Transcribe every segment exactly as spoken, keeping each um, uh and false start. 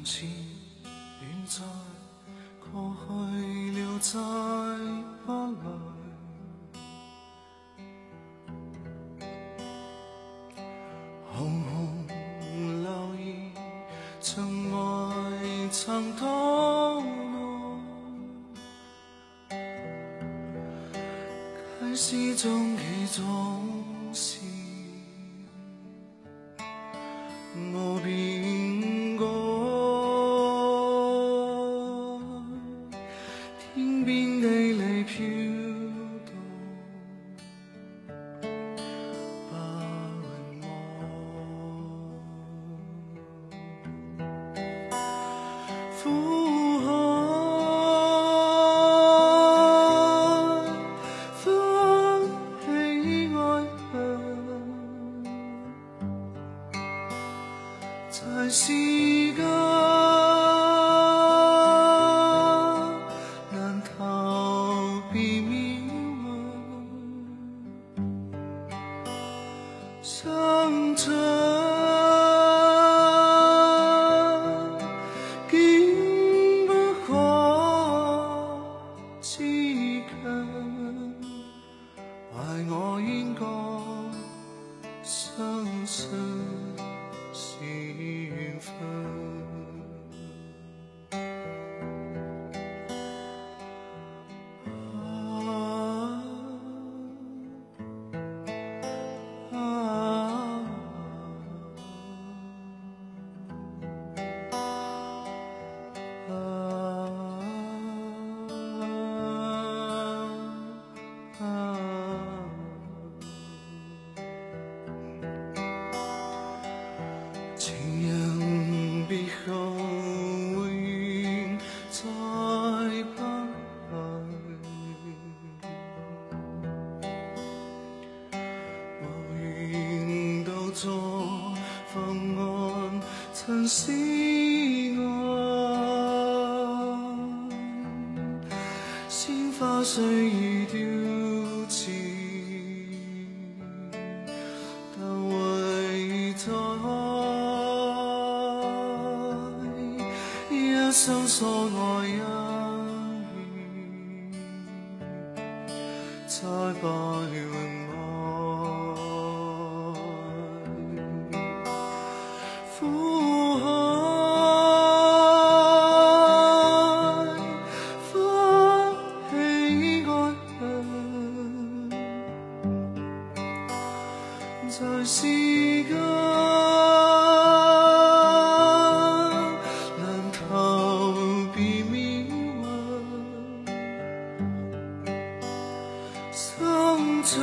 前远在，过去了再不来。红红留意，曾爱曾讨爱，开始中几种事，无变改。天边地里飘荡，白云望。苦海分喜爱恨，在时间难逃避命运，相衬竟不可接近，怀我应该相信是缘分。情人别后永远再不来，无缘到座方案曾是爱，鲜花虽已凋谢，但唯在一生所爱一遇，才罢了爱。苦海分喜爱恨，在时间难逃避命运，相衬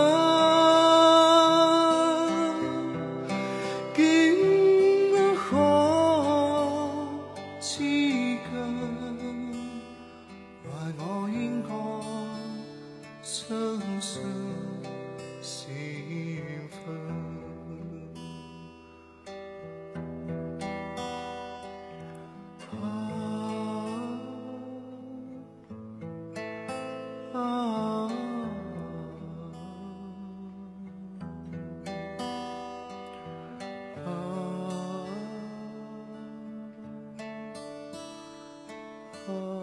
竟不可接近，怀我应该相信是缘分。啊啊啊